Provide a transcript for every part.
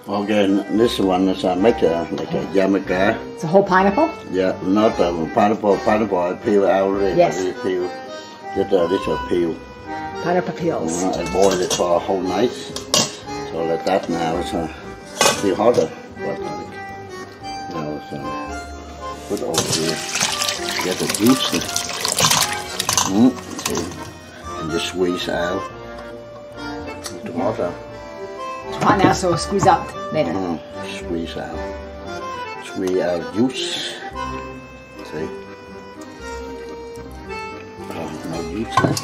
Okay, this one is I make like a jamaica. It's a whole pineapple? Yeah, not pineapple. Pineapple I peel out already. Yes. Peel. Just this peel. Pineapple peels. I boil it for a whole night. So like that now it's still harder. But now it's put over here. Get the juice. See, and just squeeze out the tomato. It's hot now, so squeeze out later. Squeeze out juice. See? No juice left.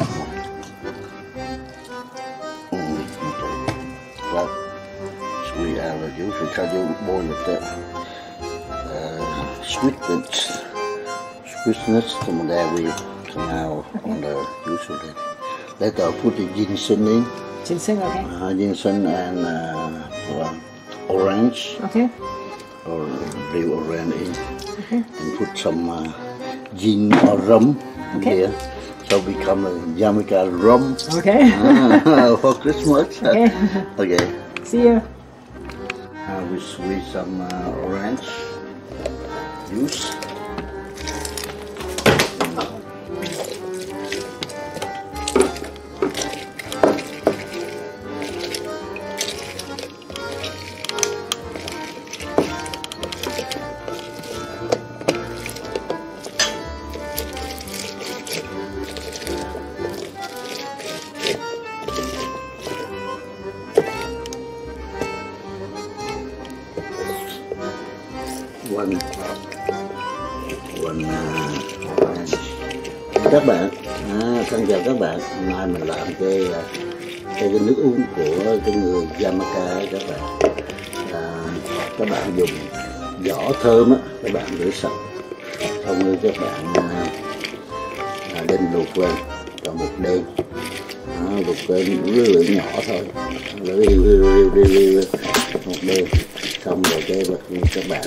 Okay. Well, squeeze out the juice because you boil it sweetness from there we now on the juice of it. Later put the ginseng in. Ginseng, okay. Ginseng and orange. Okay. Or real orange in. Okay. And put some gin or rum here. So become a Jamaica rum. Okay. For Christmas. Okay. Okay. See you. We squeeze some orange juice. Các bạn, thân chào các bạn. Hôm nay mình làm cái nước uống của cái người Jamaica các bạn. Các bạn dùng vỏ thơm á, các bạn rửa sạch, xong rồi các bạn đem luộc lên trong một đêm. Luộc lên lửa nhỏ thôi, riu một đêm, xong rồi các bạn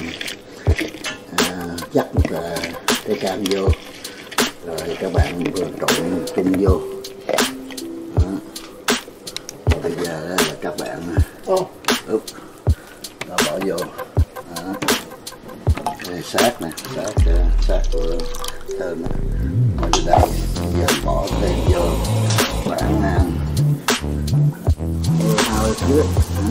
chắc cái cam vô, rồi các bạn trộn chung vô. Rồi bây giờ là các bạn úp, đó bỏ vô. Đây sát của thơm nè, ở đây giờ bỏ thêm vô. Bạn how is good?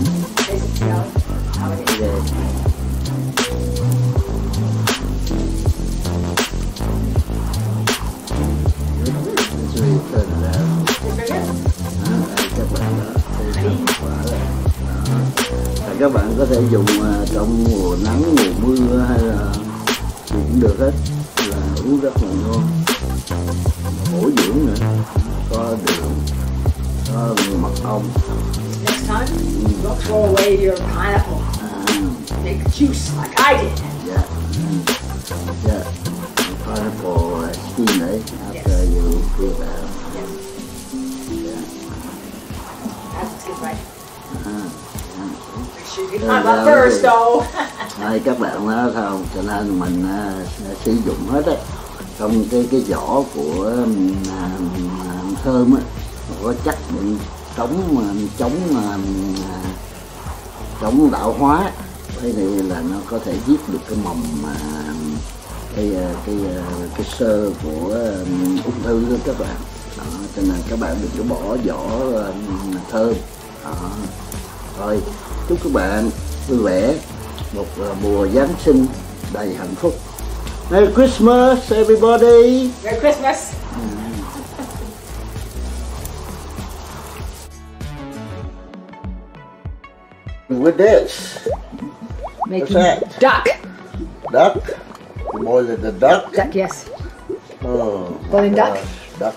Các bạn có thể dùng trong mùa nắng, mùa mưa hay là cũng được hết, là uống rất là ngon, bổ dưỡng nữa, có đường, có mật ong. Next time, don't throw away your pineapple. Make juice like I did. Yeah. Pineapple skin after you peel out. That's good, right? Make sure you get my butt first, though. Đây các bạn nói không, cho nên mình sử dụng hết á. Trong cái vỏ của thơm á, có chất chống lão hóa. Thế này là nó có thể giết được cái mầm cái xơ của ung thư đó các bạn. Đó, cho nên các bạn đừng có bỏ vỏ thơm. Đó. Rồi chúc các bạn vui vẻ, một mùa Giáng sinh đầy hạnh phúc. Merry Christmas everybody. Merry Christmas. With this, Making what's that? duck. Duck. You boiled the duck. Duck, yes. Oh, Boiling duck. Duck.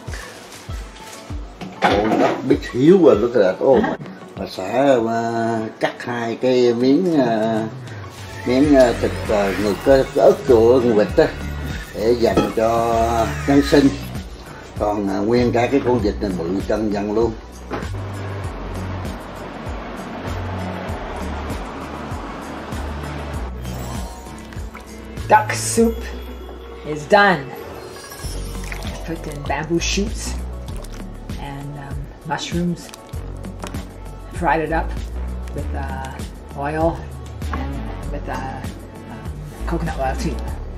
Oh, duck big huge. Look at that. Oh, bà xã cắt hai cái miếng thịt người có ớt của con vịt á, để dành cho Giáng sinh. Còn nguyên cả cái con vịt này bự chân dần luôn. Duck soup is done. Put in bamboo shoots and mushrooms. Fried it up with oil and with coconut oil too.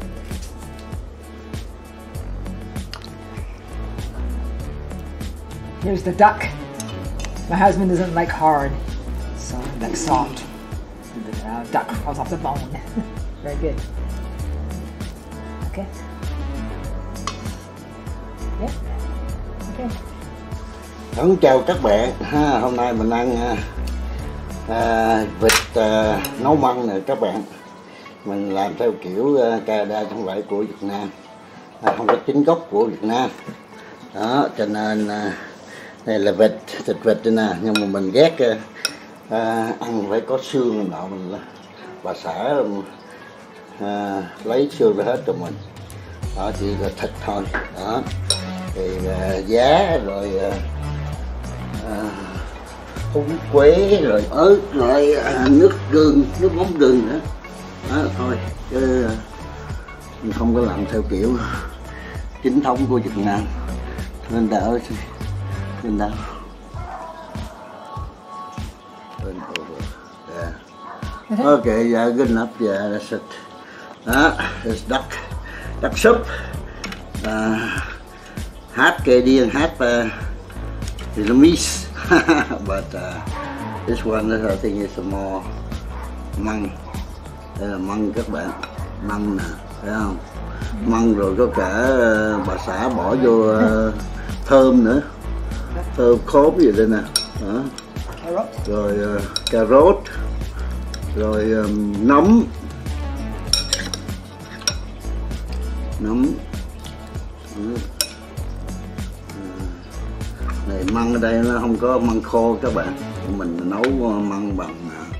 Here's the duck. My husband doesn't like hard, so I like soft. So the duck falls off the bone. Very good. Okay. Yeah. Okay. Xin chào các bạn. Hôm nay mình ăn vịt nấu măng nè các bạn. Mình làm theo kiểu Canada chứ không phải của Việt Nam, không có chính gốc của Việt Nam đó, cho nên đây là thịt vịt đây nè, nhưng mà mình ghét ăn phải có xương nọ, mình bà xã lấy xương ra hết cho mình đó, chỉ là thịt thôi đó. Thì giá rồi húng quế rồi ớt rồi nước mắm gừng nữa đó, thôi chứ mình không có làm theo kiểu chính thống của Việt Nam nên đỡ nên đỡ. Okay, yeah, good enough. Yeah, that's it. It's duck soup. Half Canadian, half Vietnamese. But this one I think is more măng. Đây là măng các bạn, măng nè, thấy không? Măng rồi có cả bà xã bỏ vô thơm nữa, thơm khóm gì đây nè, đó. Rồi cà rốt, rồi nấm, này măng ở đây nó không có măng khô các bạn, mình nấu măng bằng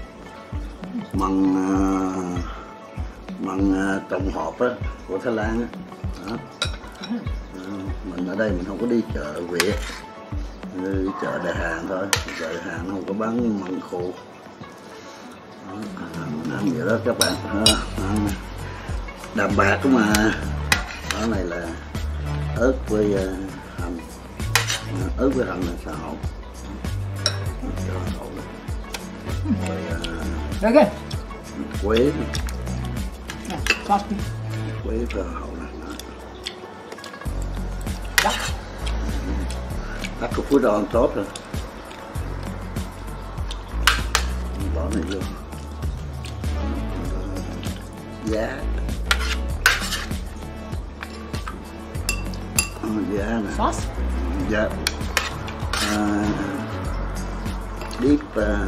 măng trồng hộp á của Thái Lan á. Đó. Mình ở đây mình không có đi chợ Việt, đi chợ Đại Hàn thôi, chợ Đại Hàn không có bán măng khô. Đó. Mình ăn vậy đó các bạn. Đạm bạc đó mà. Đó này là ớt với hành, ớt với hành là xào hột. Very good. Quế, Yeah, quế và hậu này. duck. Duck có phút on top rồi. Bỏ này vô. Giá. Giá nè. Sauce? Dạ. Deep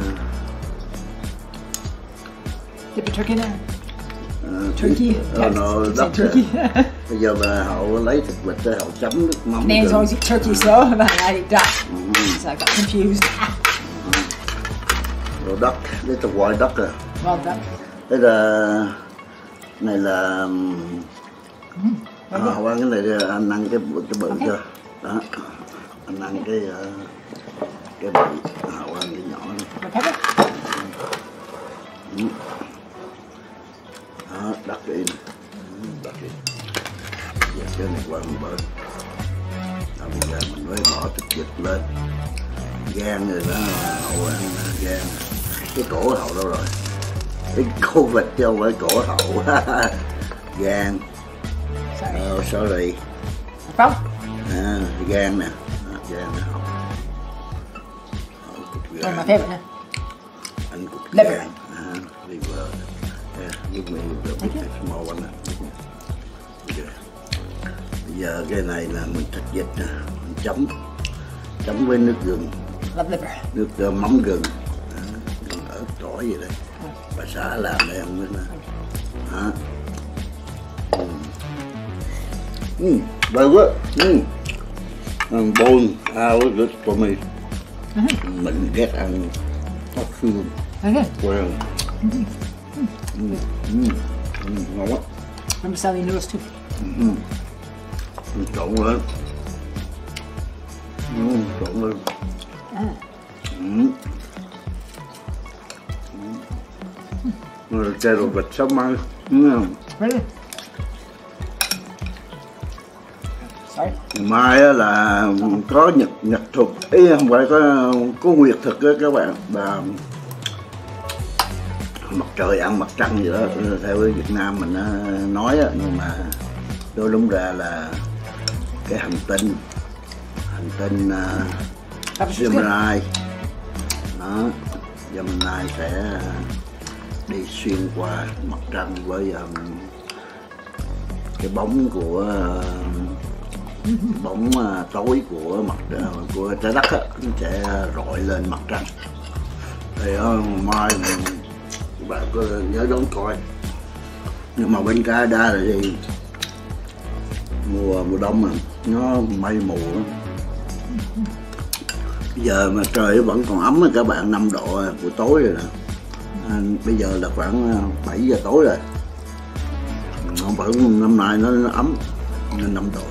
Dip the turkey in there. Turkey. Oh no, Say turkey. Bây giờ bà Hậu lấy thịt vịt ra Hậu chấm nước mắm. Names always eat turkey, so I eat duck. So I got confused. Rồi đất, đây là white duck à. Well done. Đây là này là Hậu ăn cái này đi, anh ăn cái bự chưa? Đó, anh ăn cái bự, Hậu ăn cái nhỏ này. Đó, đặt đi, đặt đi. Giờ cái này qua một bên. Bây giờ mình mới bỏ thịt vịt lên, gan rồi đó, Hậu ăn gan. Cái cổ Hậu đâu rồi? Cái cổ vịt chứ không phải cổ Hậu. Gan. Oh, sorry. Không? Gan nè, gan nè Hậu. Oh, my favorite nè. Anh cục Liver. gan. Liver. Give me the small one. Okay. Bây giờ cái này là mình thịt vịt nè, mình chấm với nước gừng. Love liver. Nước mắm gừng. Gừng ớt tỏi gì đây. Bà xã làm đây không biết nè. Đó. Very good. Bone out good for me. Mình ghét ăn hot xương. Okay. Well. Ngon quá. Remember selling noodles too. Trộn lên. Trộn lên. Rồi chai đồ vịt sắp mai. Really? Sorry. Mai là có nhật thực, ý không phải có nguyệt thực đó các bạn, và mặt trời ăn mặt trăng vậy đó, theo cái Việt Nam mình nói á, nhưng mà nói đúng ra là cái hành tinh Gemini đó, Gemini sẽ đi xuyên qua mặt trăng với cái bóng của tối của của trái đất á, sẽ rọi lên mặt trăng. Thì mai các bạn có nhớ đón coi. Nhưng mà bên Canada thì mùa đông mà nó mây mù lắm. Bây giờ mà trời vẫn còn ấm các bạn, 5 độ buổi tối rồi nè. Bây giờ là khoảng 7 giờ tối rồi. Không phải năm nay nó ấm nên 5 độ.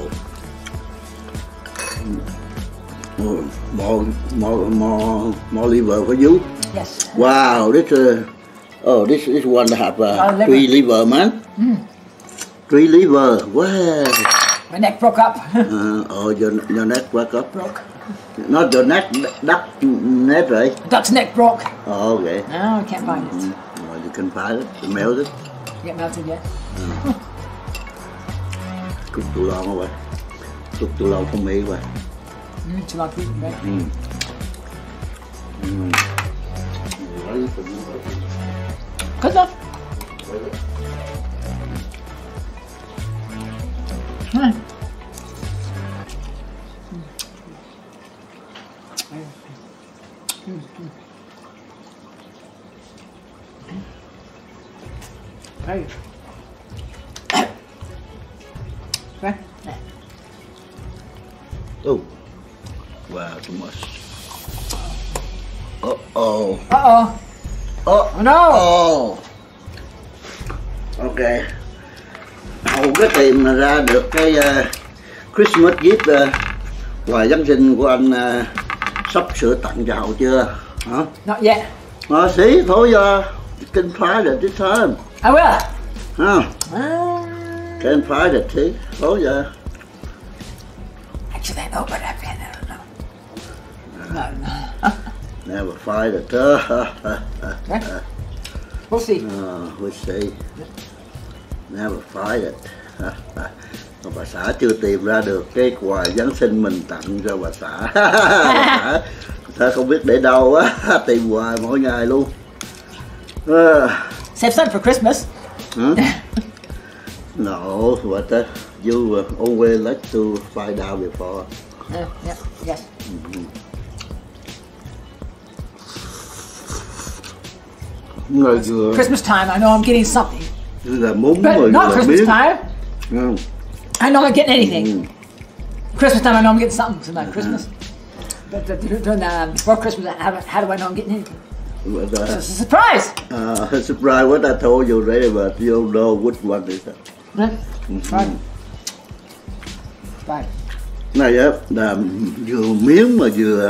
More liver for you. Yes. Wow, this one have liver. 3 liver, man. 3 liver. Wow. My neck broke up. Your neck broke up. Broke. Not your neck, duck neck, right? Duck's neck broke. Oh, okay. No, I can't find it. Well, you can find it. You melt it. Get melted yet? Cook too long rồi. Cook too long for me rồi. Too long to eat, right? Good enough. Hey. Okay. Oh. Wow, too much. Uh-oh. Uh-oh. Oh no. Oh. Ok. Hầu cái tìm mà ra được cái Christmas gift quà Giáng sinh của anh sắp sửa tặng cho Hậu chưa? Hả? Not yet. See, thôi giờ can find it this time. I will. Huh? Can find it, see? Thôi giờ. Actually, I know, but I don't know. No. Never find it. We'll see. We'll see. Never find it. Bà xã chưa tìm ra được cái quà Giáng sinh mình tặng cho bà xã. Bà xã không biết để đâu á, tìm hoài mỗi ngày luôn. Save some for Christmas. Huh? No, but you always like to find out before. Yeah, yes. Người vừa Christmas time, I know I'm getting something. là muốn But người not là Christmas biết. time. I know I'm getting anything. Mm. Christmas time, I know I'm getting something. So not Christmas. But during before Christmas, how do I know I'm getting anything? But, So it's a surprise. surprise what I told you already, but you don't know which one is that. Right? Right. Right. Này á là vừa miếng mà vừa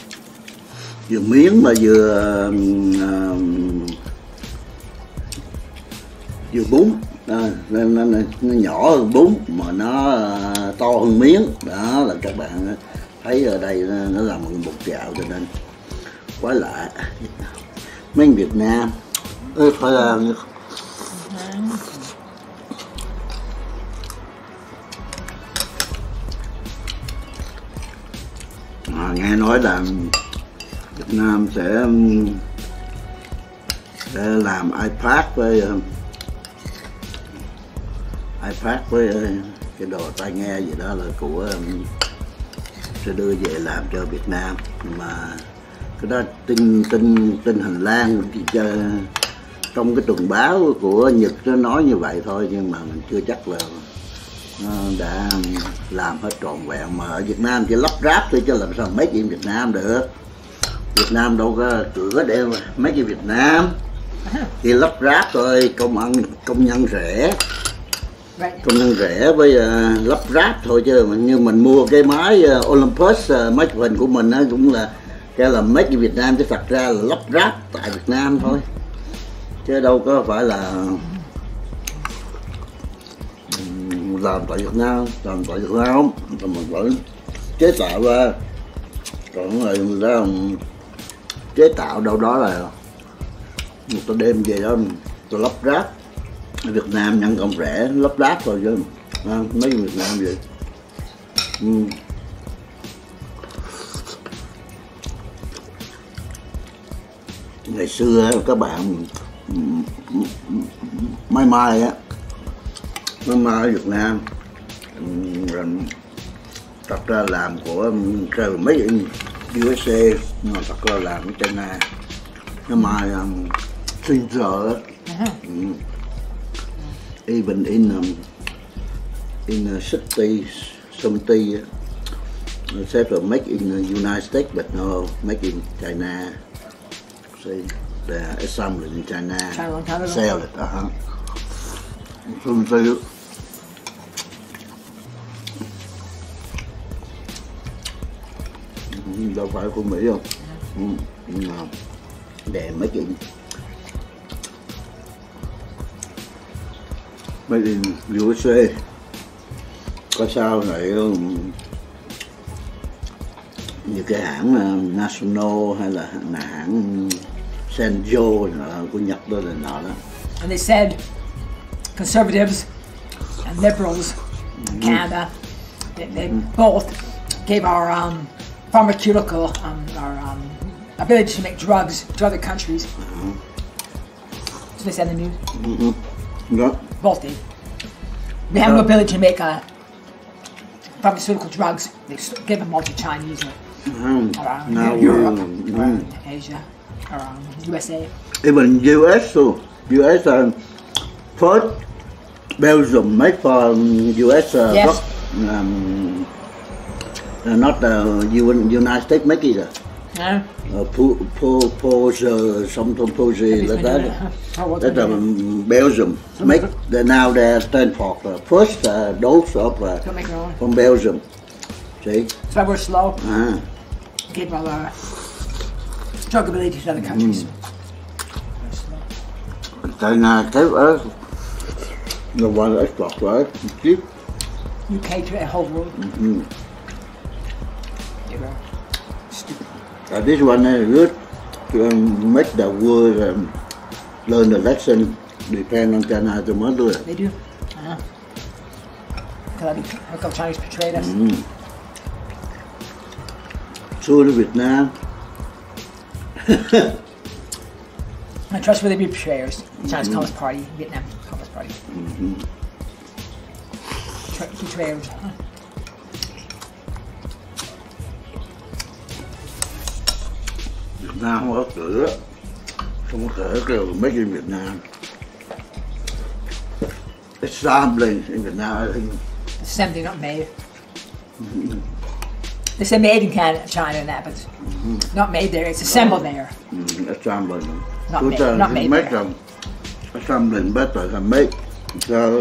bún, nó nhỏ hơn bún mà nó to hơn miếng, đó là các bạn thấy ở đây nó làm bằng bột gạo cho nên quá lạ. Mấy người Việt Nam phải làm như nghe nói là Việt Nam sẽ làm iPad với cái đồ tai nghe gì đó là của sẽ đưa về làm cho Việt Nam, mà cái đó tin hành lang trong cái tuần báo của Nhật nó nói như vậy thôi, nhưng mà mình chưa chắc là nó đã làm hết trọn vẹn. Mà ở Việt Nam chỉ lắp ráp thôi chứ làm sao make in Việt Nam được. Việt Nam đâu có cửa để make in Việt Nam, chỉ lắp ráp thôi, công nhân rẻ. Công nhân rẻ với lắp ráp thôi, chứ như mình mua cái máy Olympus máy chụp hình của mình cũng là cái là make in Việt Nam, chứ thật ra là lắp ráp tại Việt Nam thôi, chứ đâu có phải là làm tại Việt Nam. Làm tại Việt Nam thì mình phải chế tạo ra, còn người ta chế tạo đâu đó là một tôi đem về đó tôi lắp ráp. Ở Việt Nam nhân công rẻ lắp ráp thôi chứ mấy người Việt Nam vậy. Ngày xưa các bạn mai á, mai Việt Nam thật ra làm của mấy USA, mà thật ra làm của China. Nó mai Singer á, even in 60, 70 said make in United States, but no, make in China. See, the assembly in China, sell it. Đâu phải của Mỹ không? Để mấy cái made in USA. Có sao lại như cái hãng National hay là hãng Senjo của Nhật đó là nọ đó. And they said conservatives and liberals in Canada, they both gave our pharmaceutical, our ability to make drugs to other countries. So they said in the news. Yeah. Both did. We have no ability to make pharmaceutical drugs. They give them all to Chinese or Europe, or Asia, or USA. Even US too. US first Belgium made for US. Yes. Not United States make it. Something like that. That's Belgium make. Now they stand for first dose of from Belgium. See? So we're slow. Give our drug ability to other countries. China kept us. No one export, right? Cheap. UK to the whole world. They were stupid. This one is good to make the world learn the lesson. Depend on China to much do it. They do. How come Chinese betrayed us? Xui đến Việt Nam. I trust where they be betrayers. China's Communist Party, Vietnam Communist Party. Betrayers. Việt Nam không có cửa, không có cửa kêu mấy cái Việt Nam. Assembly in Việt Nam, I think. Assembly, not made. They say made in Canada, China, and that, but not made there. It's assembled there. Assembly. Not made make there. Assembly better than make. So,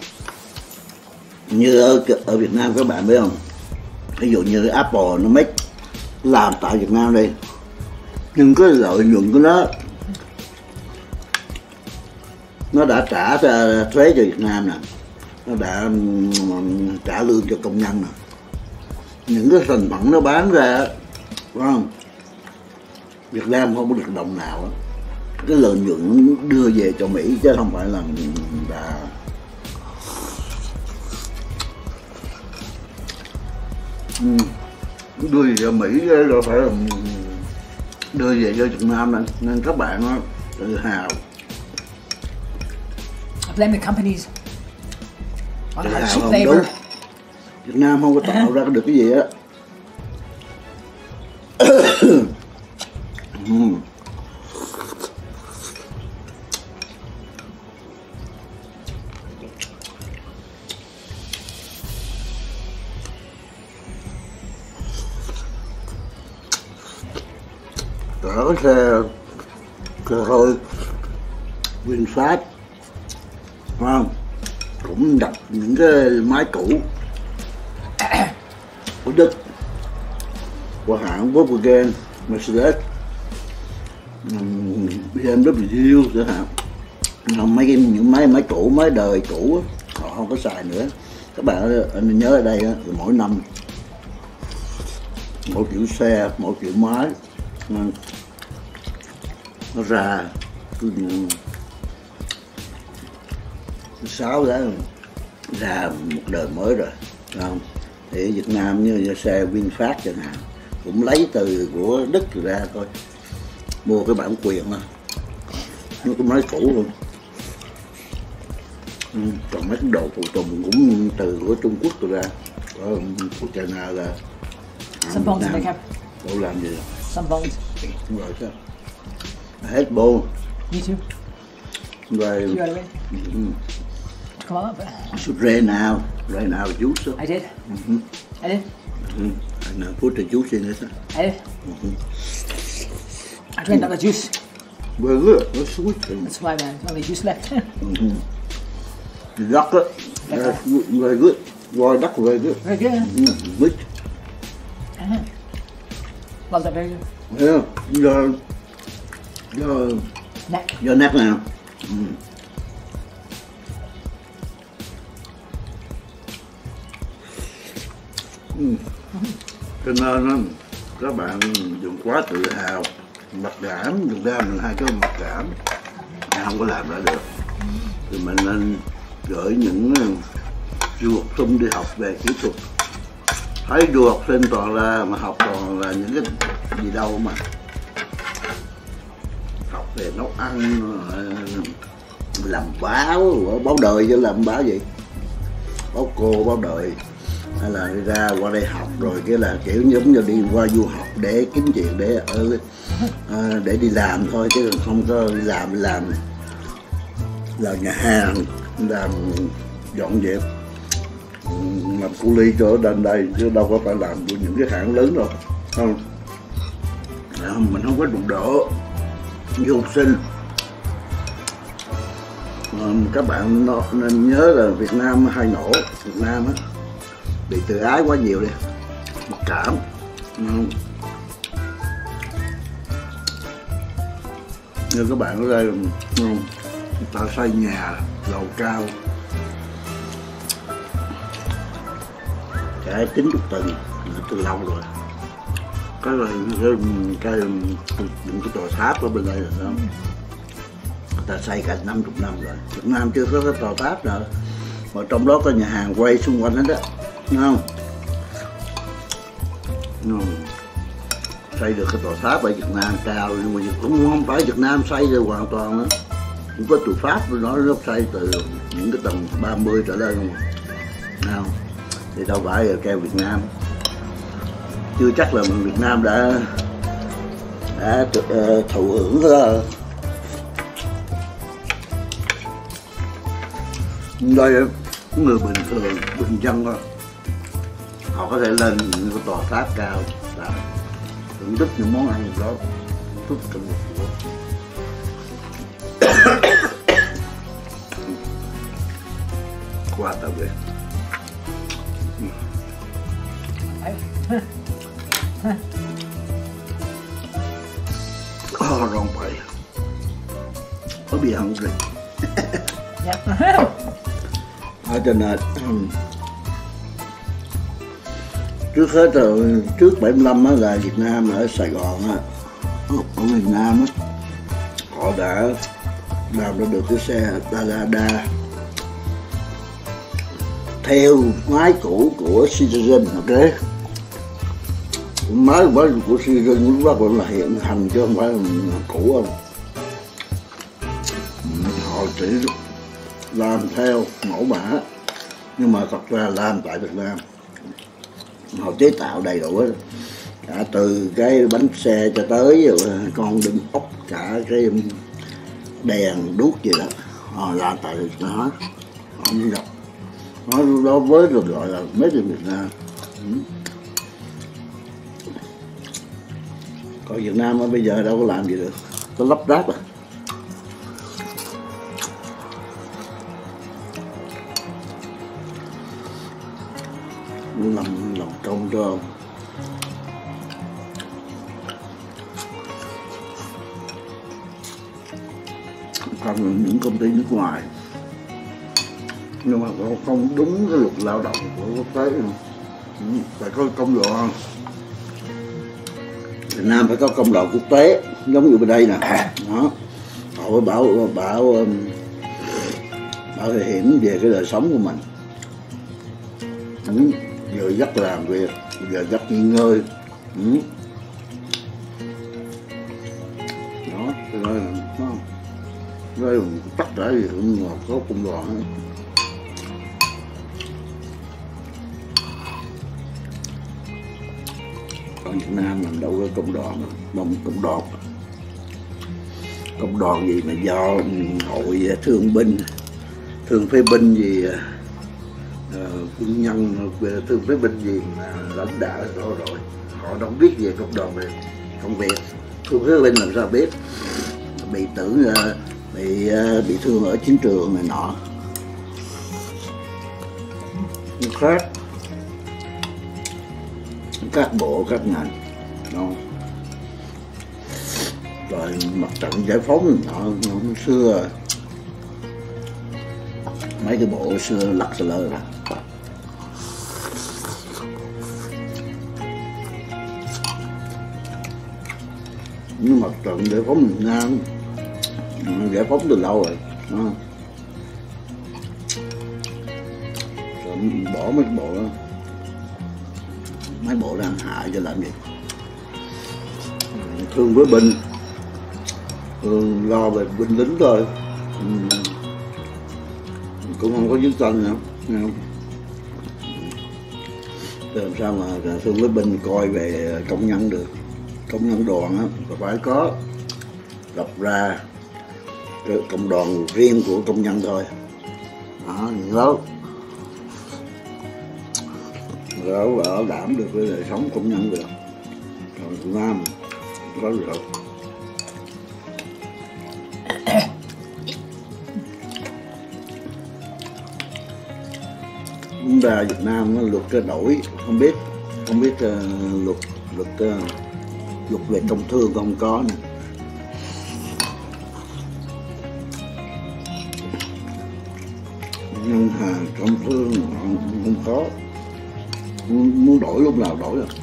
như ở Việt Nam các bạn biết không? Ví dụ như Apple nó make làm tại Việt Nam đây, nhưng cái lợi nhuận của nó đã trả thuế cho Việt Nam nè, nó đã trả lương cho công nhân nè, những cái thành phẩm nó bán ra, phải không? Việt Nam không có được đồng nào, cái lợi nhuận đưa về cho Mỹ chứ không phải là đưa về cho Mỹ, rồi phải là đưa về cho Việt Nam, nên các bạn tự hào. Blame the companies on Tự our hào cheap không labor. đúng. Việt Nam không có tạo ra được cái gì á. Ở cái xe hơi VinFast, không? Cũng đặt những cái máy cũ của Đức, của hãng Volkswagen, Mercedes, BMW chẳng hạn. Những máy cũ, máy đời cũ họ không có xài nữa. Các bạn nhớ ở đây mỗi năm mỗi kiểu xe, mỗi kiểu máy nó ra 6 đã ra một đời mới rồi, không? Thì Việt Nam như xe VinFast chẳng hạn cũng lấy từ của Đức ra thôi, mua cái bản quyền thôi, nó cũng nói cũ luôn. Còn mấy cái đồ phụ tùng cũng từ của Trung Quốc rồi ra, của China ra. Some bones they have. Đâu làm gì? Some bones. Đúng rồi sao? Hết bone. Me too. Rồi. You got away. Come on up. Should rain out juice. I did. I did. And put the juice in it. I did. I drank all the juice. Very good. That's sweet. That's why there's only juice left. Duck it. That's very good. Raw duck very good. Very good. Mix. Love that very good. Yeah. Your neck now. Cho nên các bạn đừng quá tự hào, mặc cảm. Thực ra mình hay có mặc cảm, không có làm ra được. Thì mình nên gửi những du học sinh đi học về kỹ thuật. Thấy du học sinh toàn là mà học toàn là những cái gì đâu mà học về nấu ăn, làm báo đời chứ làm báo gì, báo cô, báo đời, hay là đi ra qua đây học rồi cái là kiểu giống như đi qua du học để kiếm tiền để đi làm thôi, chứ không có đi làm nhà hàng, làm dọn dẹp, làm cu ly cho đến đây, chứ đâu có phải làm của những cái hãng lớn đâu, không? Mình không có đụng độ như học sinh. Các bạn nên nhớ là Việt Nam hay nổ, Việt Nam á bị tự ái quá nhiều đi, mặc cảm. Như các bạn ở đây, người ta xây nhà lầu cao cả 90 tầng từ lâu rồi. Những cái tòa tháp ở bên đây là sao? Người ta xây cả 50 năm rồi. Việt Nam chưa có cái tòa tháp nào, mà trong đó có nhà hàng quay xung quanh hết đó, đúng không? Xây được cái tòa tháp ở Việt Nam cao, nhưng mà cũng không phải Việt Nam xây được hoàn toàn nữa. Cũng có tòa Pháp nó xây từ những cái tầng 30 trở lên không? Nào, thì đâu phải là keo Việt Nam. Chưa chắc là Việt Nam đã thụ hưởng đó. Đây người bình thường, bình dân thôi, họ có thể lên những cái tòa tháp cao, thưởng thức những món ăn đó, thưởng thức trong một quá tao ghê. Oh, wrong way. I'll be hungry. Cho nên trước hết rồi, trước 75 á, là Việt Nam ở Sài Gòn á, ở Việt Nam á, họ đã làm ra được cái xe Dalada theo máy cũ của Citizen, ok? Máy của Citizen lúc đó còn là hiện hành chứ không phải là cũ không? Họ chỉ làm theo mẫu mã, nhưng mà thật ra làm tại Việt Nam. Họ chế tạo đầy đủ hết, cả từ cái bánh xe cho tới con đinh ốc, cả cái đèn đuốc gì đó, họ làm tại Việt Nam hết. Họ không gặp, nó đó với được gọi là made in Việt Nam. Còn Việt Nam bây giờ đâu có làm gì được, có lắp ráp à. Làm công cho những công ty nước ngoài, nhưng mà không đúng cái luật lao động của quốc tế. Phải có công đoàn, Việt Nam phải có công đoàn quốc tế giống như bên đây nè, đó. Họ bảo hiểm về cái đời sống của mình. Giờ giấc làm việc, giờ giấc nghỉ ngơi. Đó, cho nên nó tất cả gì cũng có công đoàn hết. Ở Việt Nam mình đâu có công đoàn, công đoàn gì mà do hội thương binh, thương phế binh gì, quân nhân, thương phế binh gì mà lãnh đạo đó rồi họ không biết về công đoàn về công việc. Thương phế binh làm sao biết, bị bị thương ở chiến trường này nọ khác. Các bộ các ngành đó. Rồi mặt trận giải phóng hôm xưa mấy cái bộ xưa lắc lơ ra. Nhưng mặt trận giải phóng miền Nam giải phóng từ lâu rồi đó. Rồi bỏ mấy bộ đang hại cho làm gì. Thương với binh, lo về binh lính thôi, cũng không có chiến tranh nữa, nghe không? Làm sao mà thương với binh coi về công nhân được. Công nhân đoàn á phải có lập ra công đoàn riêng của công nhân thôi đó, rồi bảo đảm được cái đời sống công nhân được. Còn Việt Nam có được. Chúng ta Việt Nam luật đổi không biết luật về công thương không có nè. Ngân hàng công thương không có, muốn đổi lúc nào đổi được.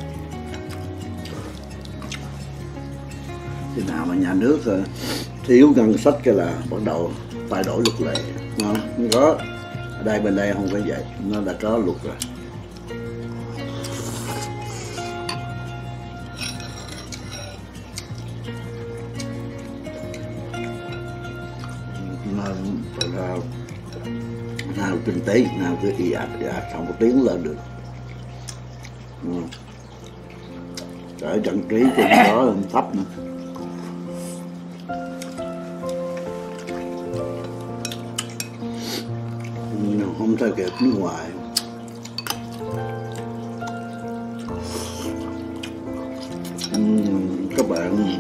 Khi nào mà nhà nước thiếu ngân sách cái là bắt đầu phải đổi luật lệ, không có. Ở đây bên đây không phải vậy, nó đã có luật rồi. Nào kinh tế Việt Nam cứ ì ạch không có tiến lên được. Ở trận trí trên đó thấp nữa. Không theo kịp nước ngoài. Các bạn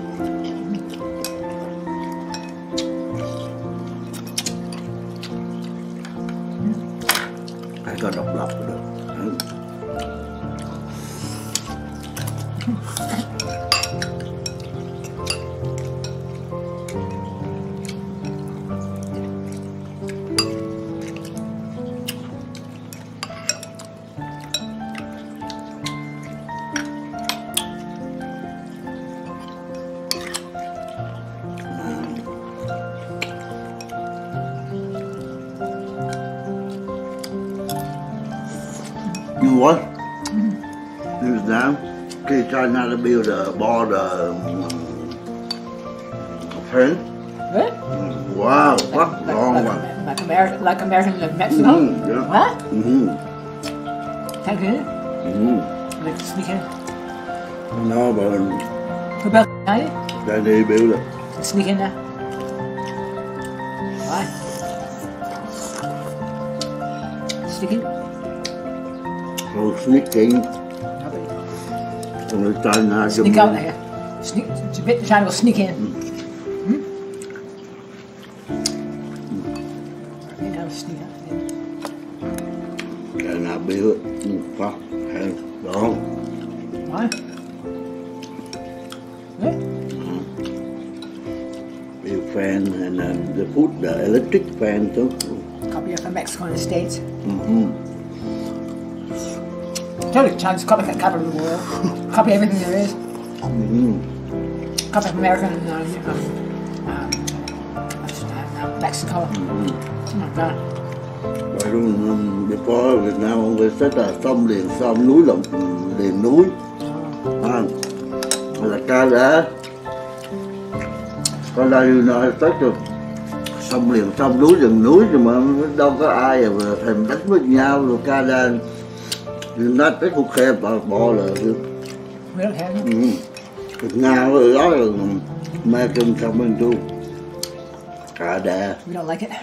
phải có độc lập được. You know what? In Vietnam, China to build a border fence. Really? Wow, what long one? Like American and Mexico? Yeah. What? Thank you. Like sneak in. No, but Who built it? they build it. Sneak in there. Why? Sneak in? So sneaking from the China. Sneak out there. Sneak. China will sneak in. Sneak out. China build it. Fuck. Don't. Why? Yeah. Build fan and they put the electric fan too. Copy from Mexico and the States. Totally China's copy of the world. Copy everything there is. Copy of American and Mexico. Something like that. Vậy luôn, before Việt Nam ông về rất là sông liền sông, núi liền núi. Là Canada tất rồi sông liền sông, núi rừng núi, nhưng mà đâu có ai thèm đánh với nhau rồi. Canada nó cái cuộc khe bỏ là We don't have it. Nga đó là American sông bên tu Canada. We don't like it.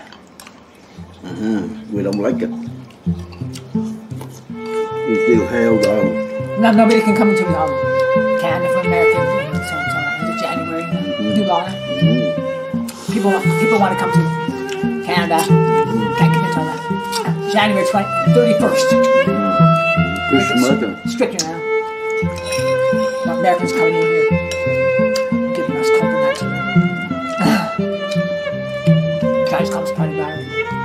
We don't like it. We still held on. No, nobody can come to Canada from America until end of January. New law. People want to come to Canada. Can't get into that. January 31st. Christmas. Stricter now. No Americans coming in here, giving us coconut. Guys comes party virus.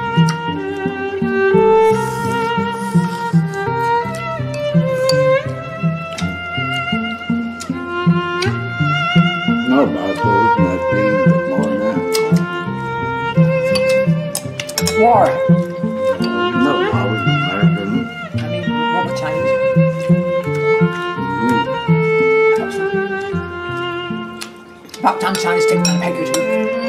Nó bảo tôi mà tiền được món nào. War. Nó bảo American. I mean, war with Chinese. About time China's taking on Peggy too.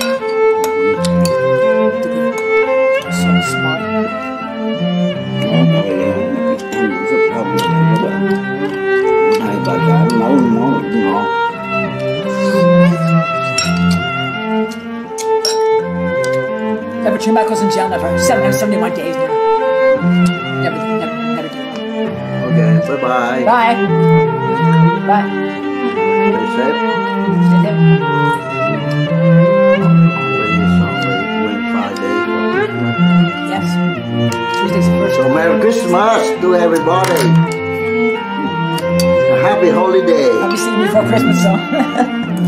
So smart. Nó bảo là ăn rất thơm rồi các bạn. Hai bà cả nấu món cũng ngon. Never turned back, was in jail never. 771 days now. Never do. Okay, bye bye. Bye. Bye. Stay safe. Stay there. Wait 5 days for Christmas. Yes. Tuesday's the first. So Merry Christmas to everybody. A happy holiday. I'll be seeing you before Christmas, so.